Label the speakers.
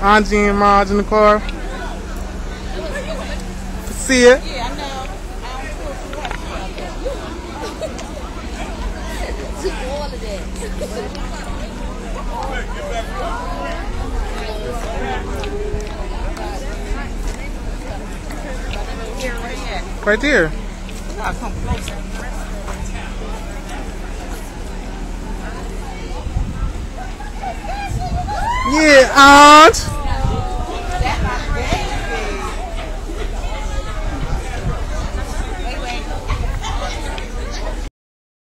Speaker 1: Angie and Marge in the car. See it?
Speaker 2: Yeah, I know. All of that.
Speaker 1: Right there.
Speaker 2: Gotta come closer.
Speaker 1: Yeah, Aunt.